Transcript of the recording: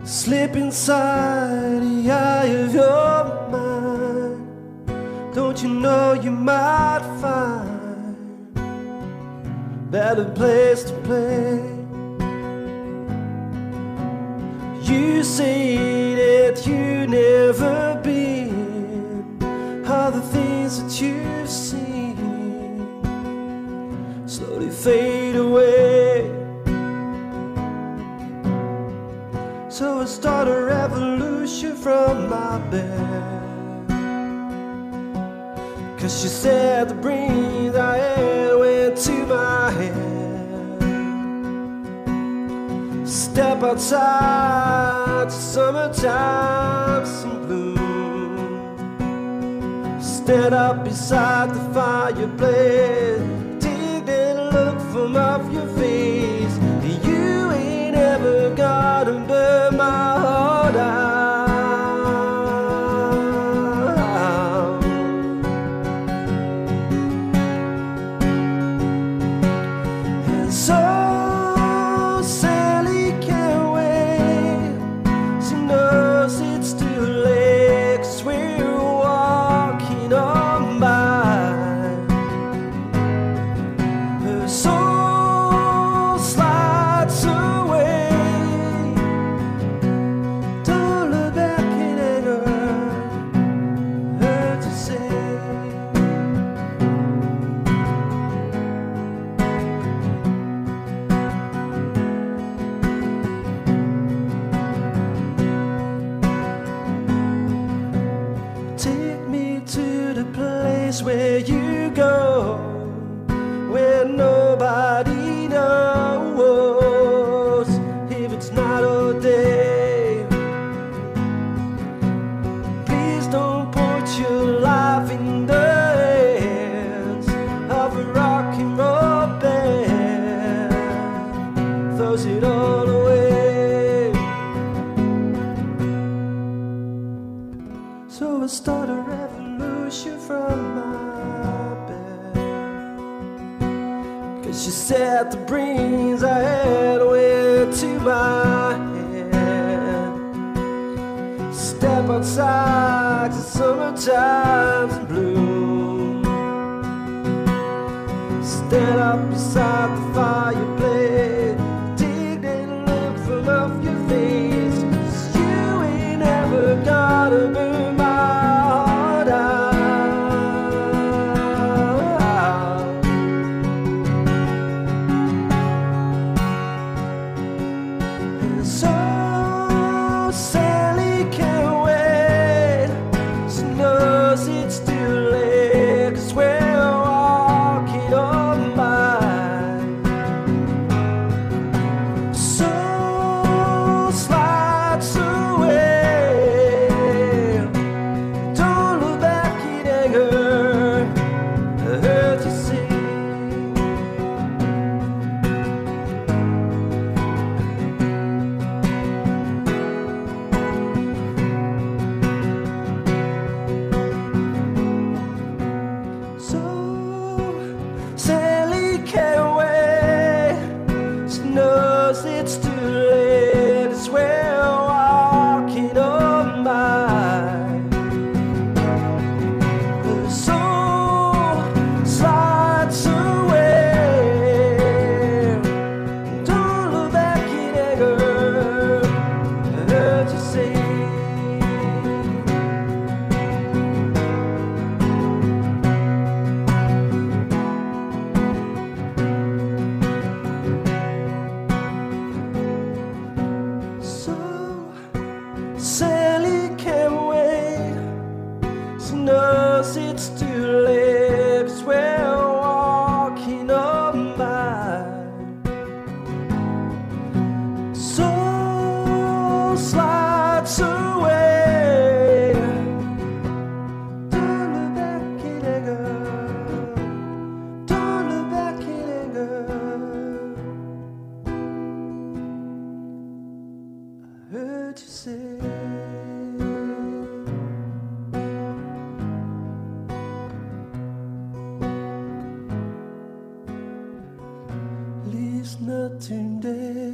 slip inside the eye of your mind. Don't you know you might find a better place to play? You say that you never been, all the things that you've seen slowly fade away. So I start a revolution from my bed, 'cause she said the breeze I had went to my head. Step outside to summertime's in bloom. Stand up beside the fireplace, take that look from off your face. You ain't ever gonna burn my heart out. And so Sally can't wait. She knows it's too late, 'cause we're walking on by. Her soul slides away. Don't look back in anger, hurt to say. Take me to the place where you go, where nobody knows if it's night or day. Please don't put your life in the hands of a rock and roll band, throws it all away. So I start a revolution from my bed, 'cause she said the breeze I had went to my head. Step outside to summertime's in bloom. Stand up beside the fireplace, take that look from off your face. 'Cause you ain't ever gonna burn my heart out. And so Sally can't wait. She knows it's too late, 'cause we're walking on by. Soul slides away. Don't look back in anger, I heard you say. So Sally can't wait. She knows it's too late, 'cause we're walking on by. Her soul slides away. Don't look back in anger, I heard you say. So Sally can't wait. She knows it's too late, 'cause we're walking on by. Soul slides away. Don't look back in anger, don't look back in anger, I heard you say. Leaves nothing there.